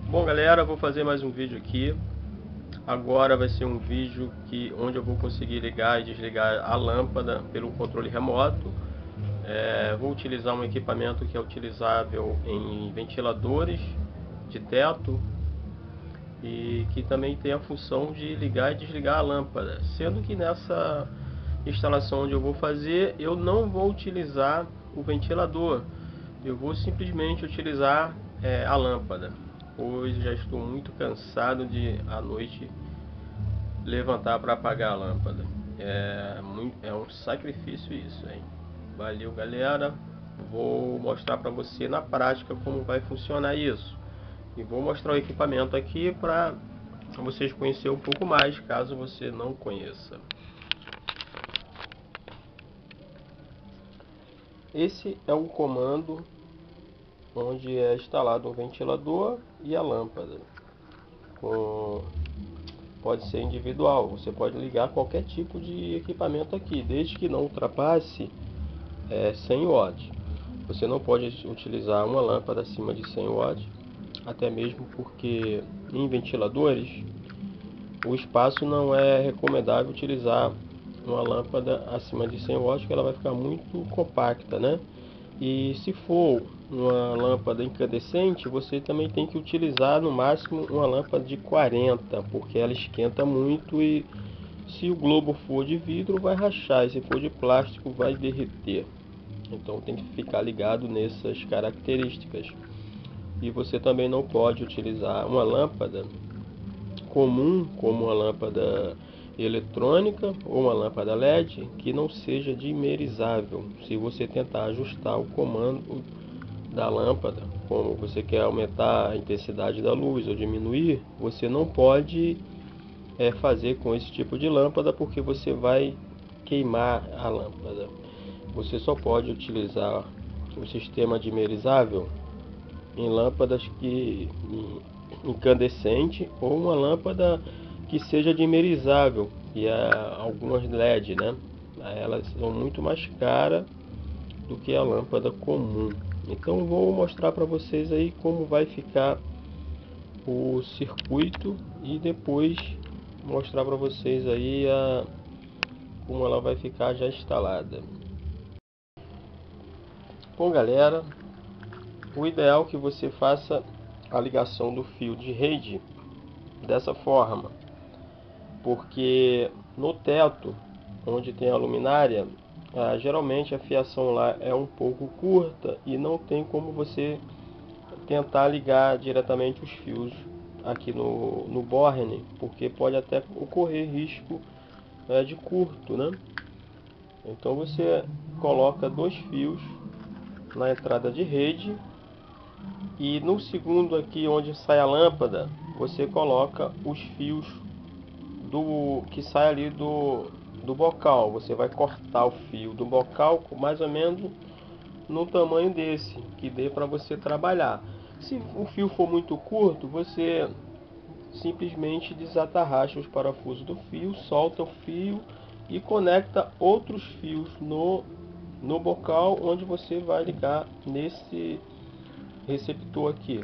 Bom galera, vou fazer mais um vídeo aqui. Agora vai ser um vídeo onde eu vou conseguir ligar e desligar a lâmpada pelo controle remoto. Vou utilizar um equipamento que é utilizável em ventiladores de teto e que também tem a função de ligar e desligar a lâmpada, sendo que nessa instalação onde eu vou fazer, eu não vou utilizar o ventilador, eu vou simplesmente utilizar a lâmpada, pois já estou muito cansado de à noite levantar para apagar a lâmpada. É um sacrifício isso, hein? Valeu galera, vou mostrar para você na prática como vai funcionar isso. E vou mostrar o equipamento aqui para vocês conhecerem um pouco mais, caso você não conheça. Esse é um comando onde é instalado um ventilador e a lâmpada. Pode ser individual, você pode ligar qualquer tipo de equipamento aqui, desde que não ultrapasse 100 watts. Você não pode utilizar uma lâmpada acima de 100 watts, até mesmo porque em ventiladores o espaço não é recomendável utilizar uma lâmpada acima de 100 watts, que ela vai ficar muito compacta, né? E se for uma lâmpada incandescente, você também tem que utilizar no máximo uma lâmpada de 40, porque ela esquenta muito e se o globo for de vidro vai rachar, e se for de plástico vai derreter. Então tem que ficar ligado nessas características. E você também não pode utilizar uma lâmpada comum, como uma lâmpada eletrônica ou uma lâmpada LED, que não seja dimerizável. Se você tentar ajustar o comando da lâmpada, como você quer aumentar a intensidade da luz ou diminuir, você não pode fazer com esse tipo de lâmpada, porque você vai queimar a lâmpada. Você só pode utilizar o sistema dimerizável em lâmpadas incandescente ou uma lâmpada que seja dimerizável, e algumas LED, né? Elas são muito mais caras do que a lâmpada comum. Então vou mostrar para vocês aí como vai ficar o circuito e depois mostrar para vocês aí como ela vai ficar já instalada. Bom galera, o ideal é que você faça a ligação do fio de rede dessa forma, porque no teto onde tem a luminária, geralmente a fiação lá é um pouco curta e não tem como você tentar ligar diretamente os fios aqui no borne, porque pode até ocorrer risco de curto, né? Então você coloca dois fios na entrada de rede e no segundo aqui onde sai a lâmpada, você coloca os fios que sai ali do bocal. Você vai cortar o fio do bocal mais ou menos no tamanho desse, que dê para você trabalhar. Se o fio for muito curto, você simplesmente desatarracha os parafusos do fio, solta o fio e conecta outros fios no bocal onde você vai ligar nesse receptor aqui,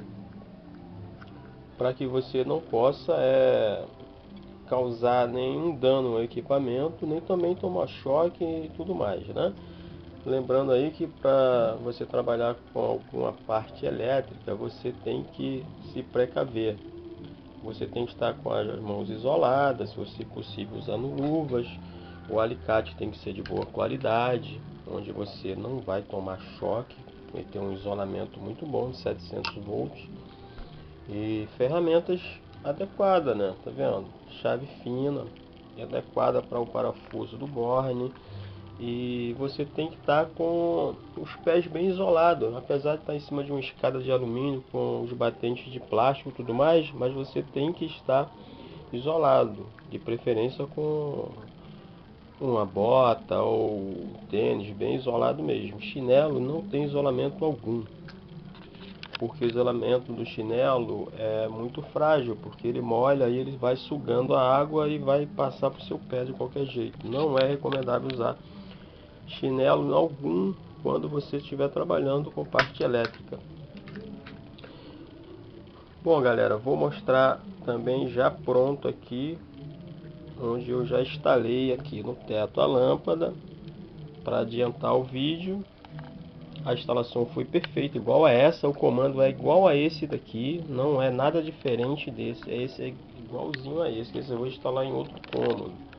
para que você não possa causar nenhum dano ao equipamento, nem também tomar choque e tudo mais, né? Lembrando aí que para você trabalhar com alguma parte elétrica, você tem que se precaver. Você tem que estar com as mãos isoladas, se você possível usando luvas. O alicate tem que ser de boa qualidade, onde você não vai tomar choque, vai ter um isolamento muito bom de 700 volts. E ferramentas adequadas, né? Tá vendo? Chave fina, adequada para o parafuso do borne. E você tem que estar com os pés bem isolados, apesar de estar em cima de uma escada de alumínio com os batentes de plástico e tudo mais, mas você tem que estar isolado, de preferência com uma bota ou tênis bem isolado mesmo. Chinelo não tem isolamento algum, porque o isolamento do chinelo é muito frágil, porque ele molha e ele vai sugando a água e vai passar para o seu pé de qualquer jeito. Não é recomendável usar chinelo algum quando você estiver trabalhando com parte elétrica. Bom, galera, vou mostrar também já pronto aqui, onde eu já instalei aqui no teto a lâmpada, para adiantar o vídeo. A instalação foi perfeita, igual a essa, o comando é igual a esse daqui, não é nada diferente desse, esse é igualzinho a esse eu vou instalar em outro cômodo.